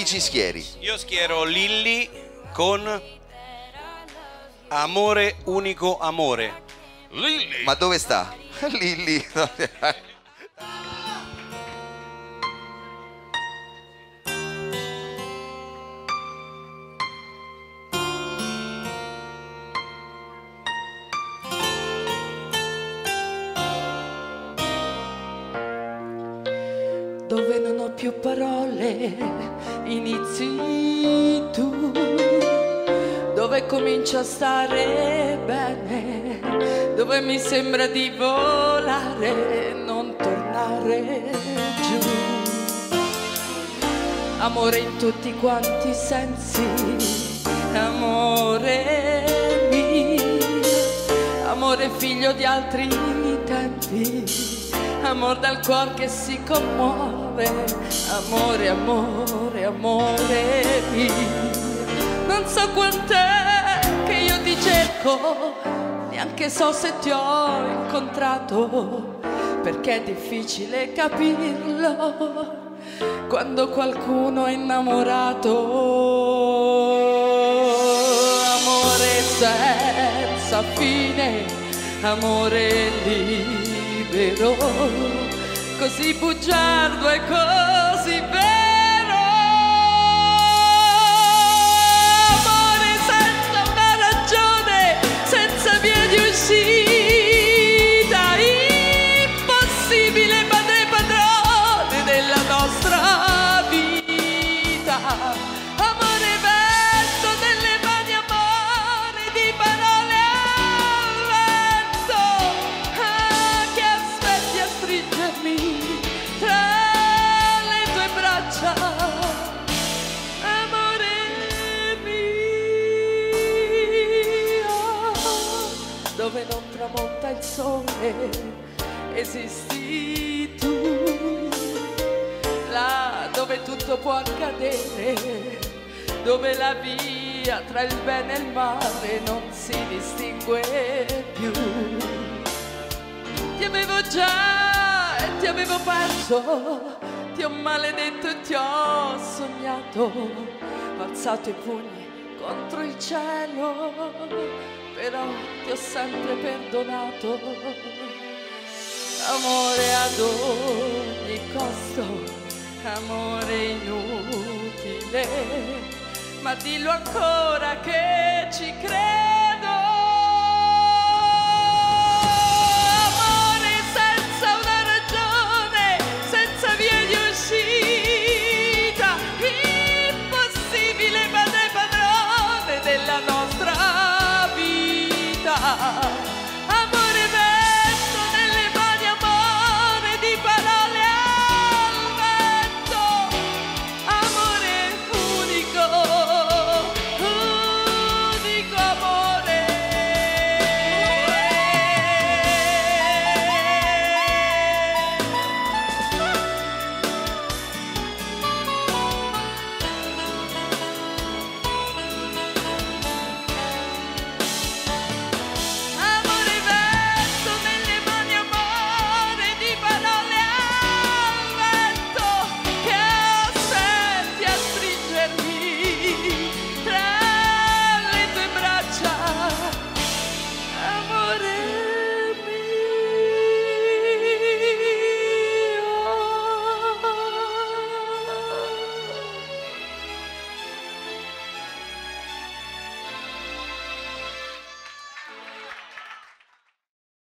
ci schieri? Io schiero Lilli con Amore unico amore. Lilli. Ma dove sta? Lilli. Dove non ho più parole, inizi tu. Dove comincio a stare bene, dove mi sembra di volare e non tornare giù. Amore in tutti quanti i sensi, amore mio, amore figlio di altri tempi, amor dal cuor che si commuove, amore, amore, amore mio. Non so quant'è che io ti cerco, neanche so se ti ho incontrato, perché è difficile capirlo quando qualcuno è innamorato. Amore senza fine, amore libero, così bugiardo e così vero. Impossibile padre e padrone della nostra vita. Amore vento delle mani, amore di parole al vento, che aspetti a stringermi tra le tue braccia. Amore mio, dove non tramonta il sole esisti tu, là dove tutto può accadere, dove la via tra il bene e il male non si distingue più. Ti avevo già e ti avevo perso, ti ho maledetto e ti ho sognato, ho alzato i pugni contro il cielo, però ti ho sempre perdonato. Amore ad ogni costo, amore inutile, ma dillo ancora che ci credo. Amore senza una ragione, senza via di uscita, impossibile padre e padrone della nostra vita.